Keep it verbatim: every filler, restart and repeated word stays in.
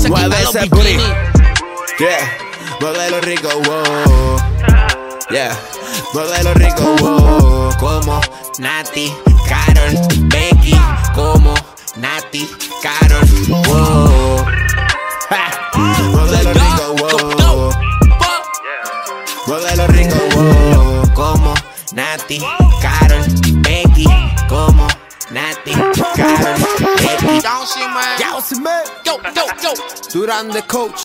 se Mueve quitan los ese bikinis. Yeah, modelo rico, wow. Yeah, modelo rico, wow. Como Nati, Karol, Becky. Como Nati, Karol, wow. Modelo rico, wow. Modelo rico, wow. Como Nati, Karol, Becky. Como Nati, Karol, Becky. Yo, yo, yo. Durán the coach.